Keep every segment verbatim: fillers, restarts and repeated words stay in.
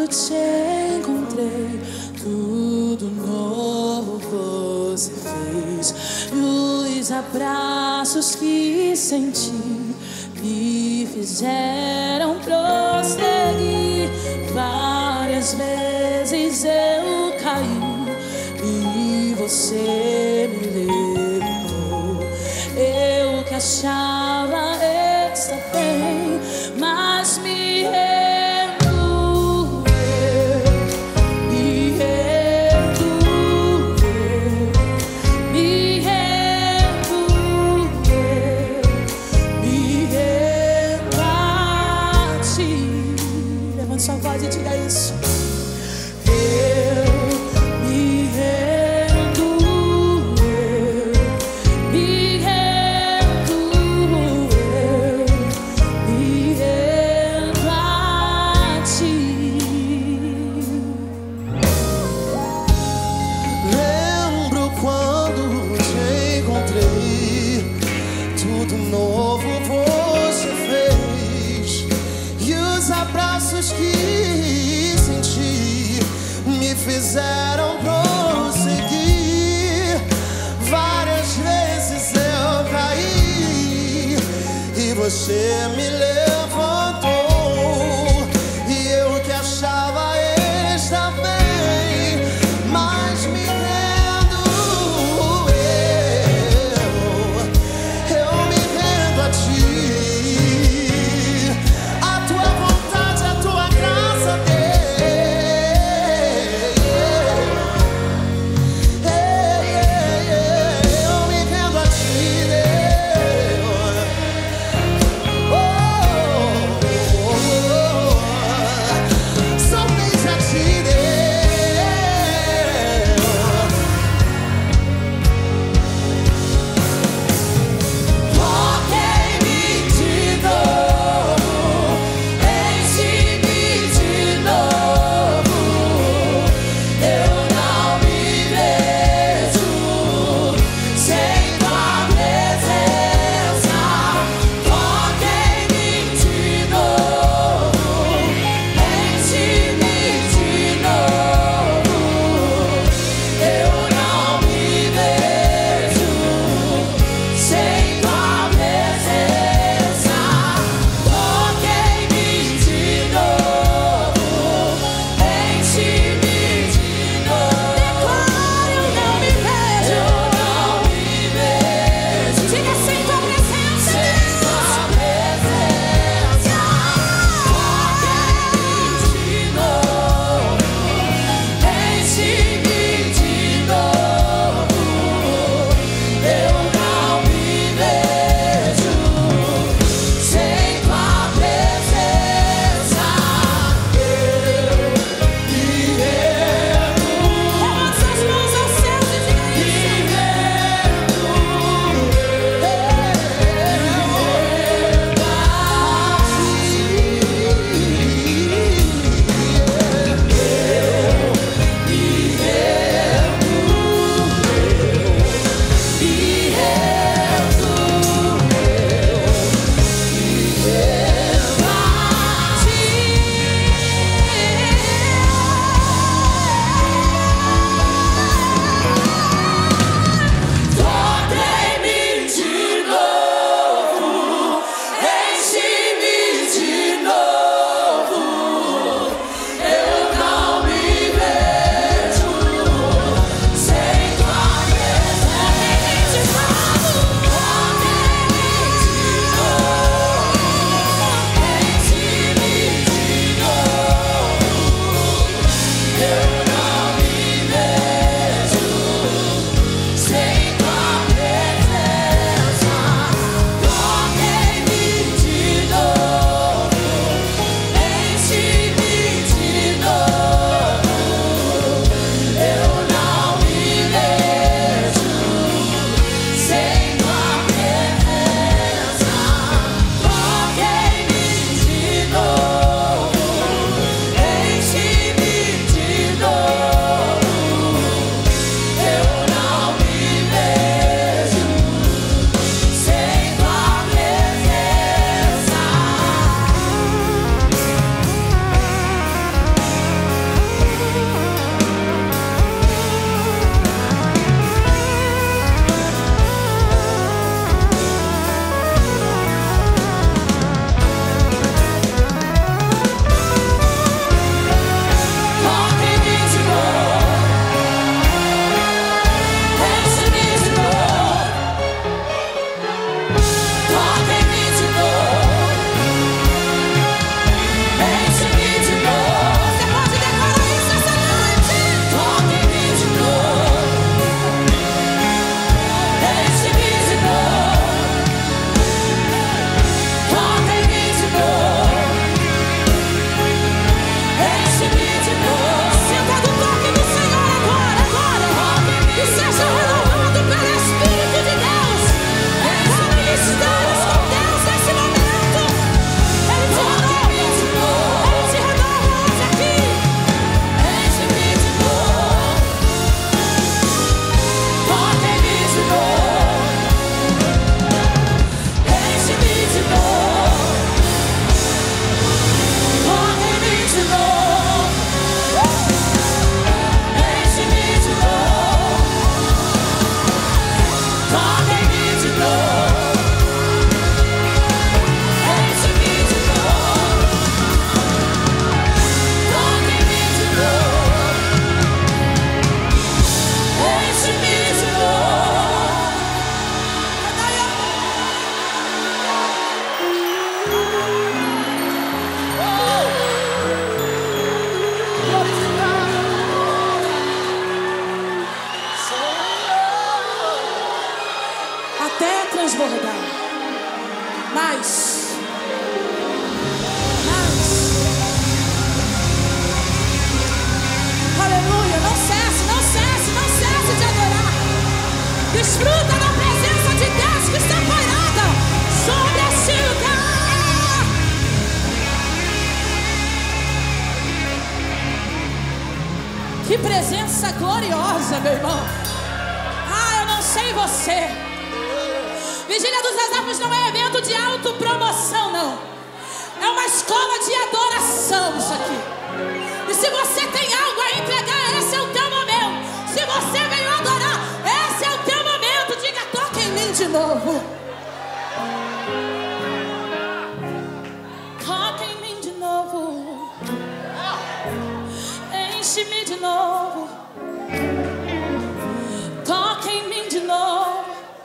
te encontrei, tudo novo você fez. E os abraços que senti me fizeram prosseguir. Várias vezes eu caí e você me levantou. Eu que achava estar bem, mas me rendo, eu me rendo, eu me rendo, eu me rendo a ti. Levante sua voz e diga isso. Que senti me fizeram prosseguir. Várias vezes eu caí e você me levantou. E eu que achava estar bem, mas me rendo, eu, eu me rendo a ti. Oh, transbordar. Mais. Mais. Aleluia. Não cesse, não cesse, não cesse de adorar. Desfruta da presença de Deus que está pairada sobre este lugar. Que presença gloriosa, meu irmão. Ah, eu não sei você. Vigília dos Exércitos não é evento de autopromoção, não. É uma escola de adoração isso aqui. E se você tem algo a entregar, esse é o teu momento. Se você veio adorar, esse é o teu momento. Diga, toca em mim de novo. Toca em mim de novo. Enche-me de novo. Toca em mim de novo.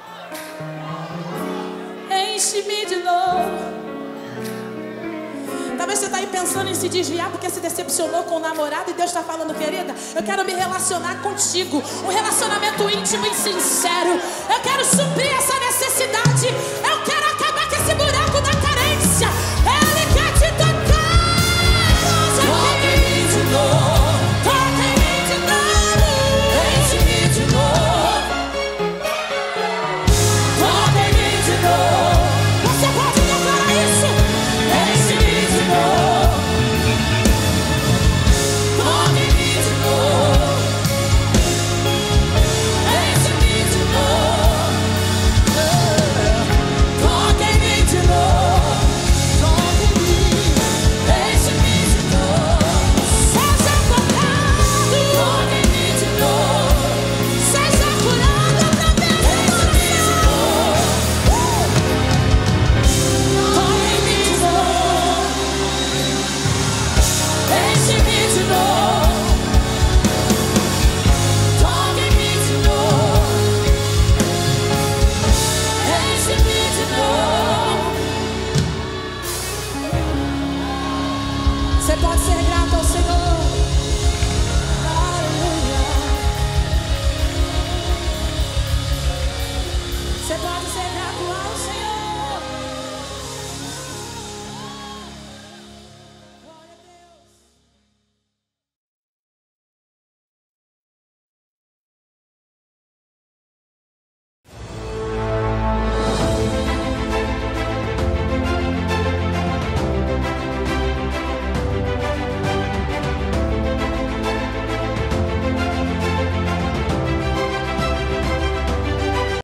Enche-me de novo. Talvez você está aí pensando em se desviar porque se decepcionou com o namorado e Deus está falando, querida, eu quero me relacionar contigo. Um relacionamento íntimo e sincero. Eu quero suprir essa